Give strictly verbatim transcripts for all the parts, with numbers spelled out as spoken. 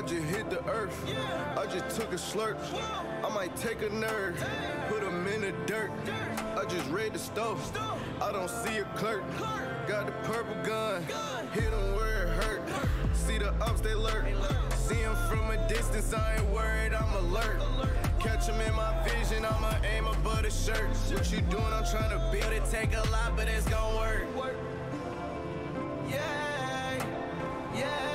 just hit the earth. I just took a slurp. I might take a nerd, put him in the dirt. I just read the stove. I don't see a clerk. Got the purple gun. Hit him where it hurt. See the ups, they lurk. See him from a distance, I ain't worried, I'm alert. Catch him in my vision, I'ma aim above the shirt. What you doing? I'm trying to build it. Take a lot, but it's gon' work. Yeah, yeah.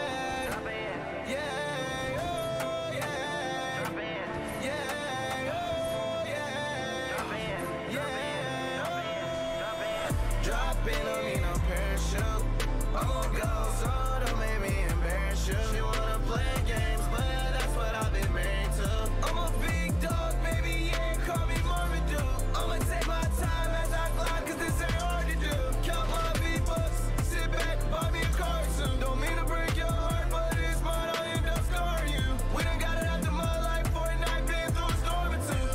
Dropping on me, no parachute. I'm gon' go, so don't make me embarrass you. She wanna play games, but that's what I've been married to. I'm a big dog, baby, yeah, call me Marmaduke. I'ma take my time as I glide, cause this ain't hard to do. Count my V-bucks, sit back, buy me a car soon. Don't mean to break your heart, but it's mine, I'll end up scarring you. We done got it out the mud like Fortnite, been through a storm or two.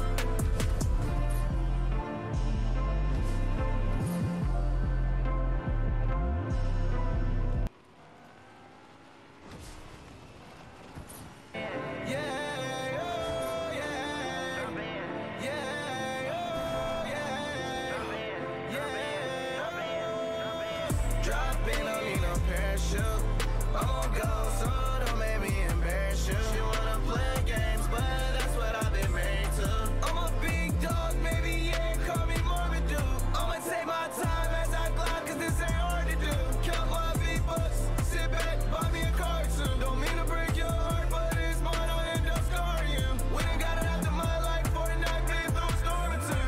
Dropping on me, no parachute. I'm gon' go, so don't make me embarrass you. She wanna play games, but that's what I've been married to. I'm a big dog, baby, yeah, call me Marmaduke. I'ma take my time as I glide, cause this ain't hard to do. Count my V-bucks, sit back, buy me a car soon. Don't mean to break your heart, but it's mine, I'll end up scarring you. We done got it out the mud like Fortnite, been through a storm or two.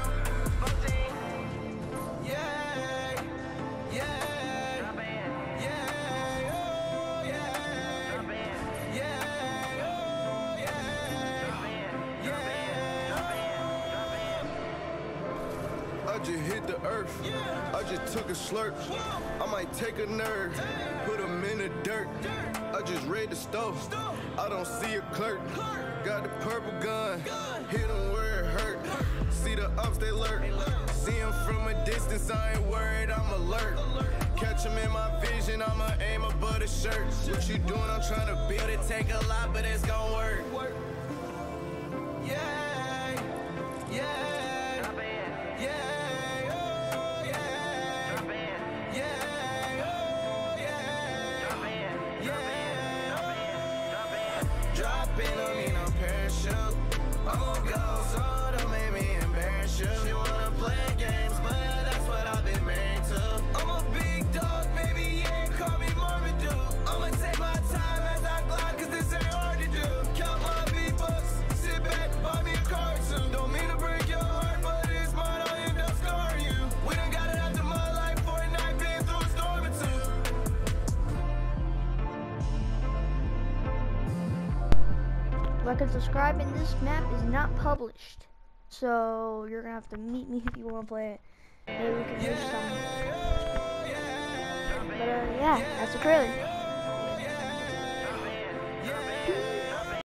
Yeah, yeah. I just hit the earth. I just took a slurp. I might take a nerd, put him in the dirt. I just read the stove. I don't see a clerk. Got the purple gun. Hit him where it hurt. See the ups, they lurk. See him from a distance, I ain't worried, I'm alert. Catch him in my vision, I'ma aim above the shirt. What you doing? I'm trying to build it. Take a lot, but it's gon' work. Yeah, yeah. Dropping on me, no parachute. I'm gon' go, so don't make me embarrass you. She wanna play games, but that's what I've been married to. I'm a big dog, baby, yeah, call me Marmaduke. I'ma take my time as I glide, cause this ain't hard to do. Count my V-bucks, sit back, buy me a car soon. Don't mean to break your heart, but it's mine, I'll end up scarring you. We done got it out the mud like Fortnite, been through a storm or two. Like and subscribe, and this map is not published, so you're gonna have to meet me if you want to play it. Maybe we can do some. But uh, yeah, that's the trailer.